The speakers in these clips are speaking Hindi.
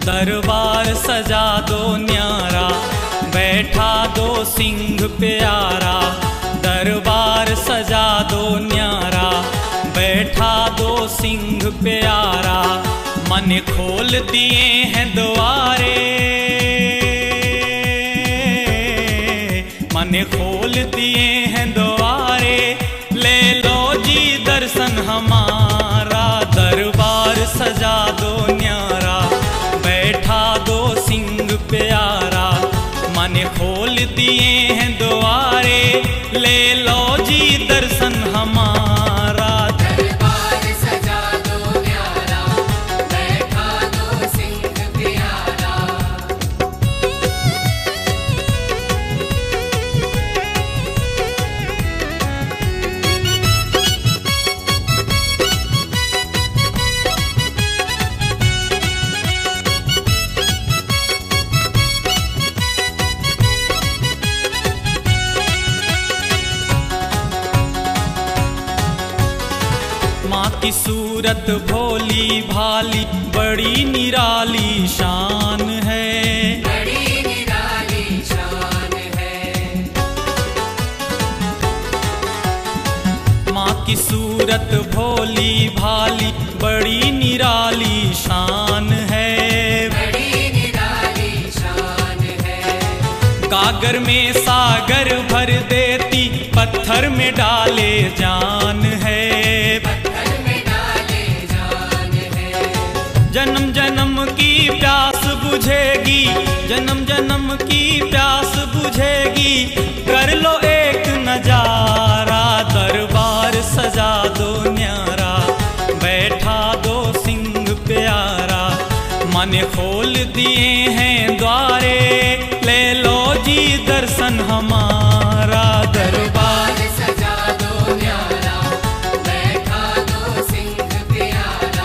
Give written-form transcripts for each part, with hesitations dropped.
दरबार सजा दो न्यारा, बैठा दो सिंह प्यारा। दरबार सजा दो न्यारा, बैठा दो सिंह प्यारा। मन खोल दिए हैं द्वारे, मन खोल दिए हैं द्वारे। ले लो जी दर्शन हमारा, दरबार सजा दो न्यारा, बैठा दो सिंह प्यारा। मन खोल दिए हैं द्वारे, ले लो जी दर्शन हमारा। दरबार सजा दो न्यारा, बैठा दो सिंह प्यारा। माँ की सूरत भोली भाली, बड़ी निराली शान है, बड़ी निराली शान है। माँ की सूरत भोली भाली, बड़ी निराली शान है, बड़ी निराली शान है। गागर में सागर भर देती, पत्थर में डाले जान है। जन्म जन्म की प्यास बुझेगी, जन्म जन्म की प्यास बुझेगी। कर लो एक नजारा, दरबार सजा दो न्यारा, बैठा दो सिंह प्यारा। मन खोल दिए हैं द्वारे, ले लो जी दर्शन हमारा। दरबार सजा दो न्यारा, बैठा दो सिंह प्यारा।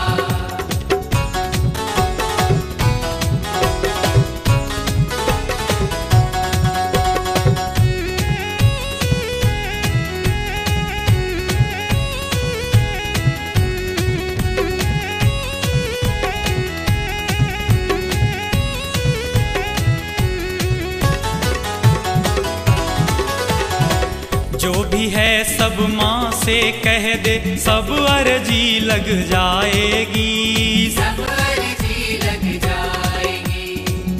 जो भी है सब माँ से कह दे, सब अर्जी लग जाएगी, सब अर्जी लग जाएगी।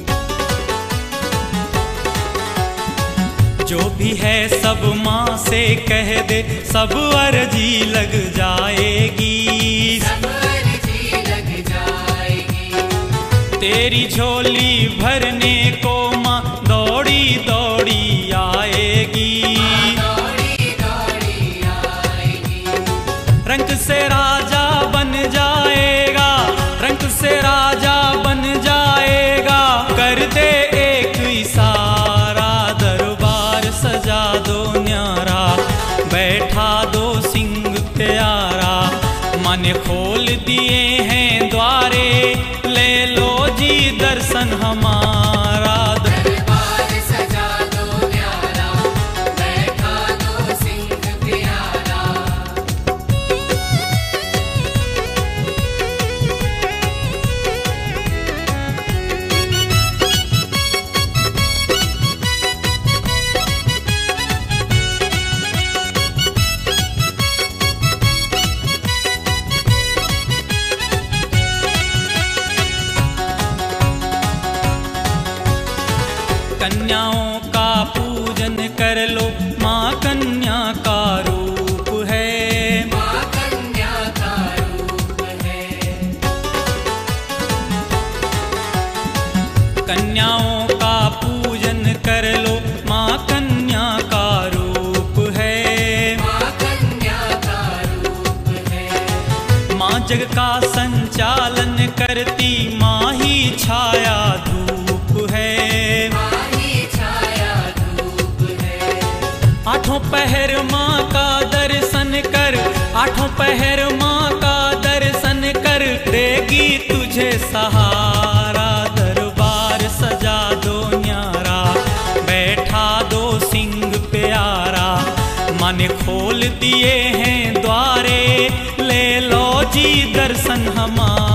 जो भी है सब माँ से कह दे, सब अर्जी लग जाएगी, सब अर्जी लग जाएगी। तेरी झोली भरने को माँ दौड़ी दौड़ी आएगी। रंग से राजा बन जाएगा, रंग से राजा बन जाएगा। कर दे एक इशारा, दरबार सजा दो न्यारा, बैठा दो सिंह प्यारा। मन खोल दिए हैं द्वारे, ले लो जी दर्शन हमारा। दरबार सजा दो न्यारा, बैठा दो सिंह प्यारा। कन्याओं का पूजन कर लो, माँ कन्या का रूप है, माँ कन्या का रूप है। कन्याओं का पूजन कर लो, माँ कन्या का रूप है, माँ कन्या का रूप है। माँ जग का संचालन करती, माँ ही छाया धूप है। आठों पहर माँ का दर्शन कर, आठों पहर माँ का दर्शन कर। देगी तुझे सहारा, दरबार सजा दो न्यारा, बैठा दो सिंह प्यारा। मन खोल दिए हैं द्वारे, ले लो जी दर्शन हमारा।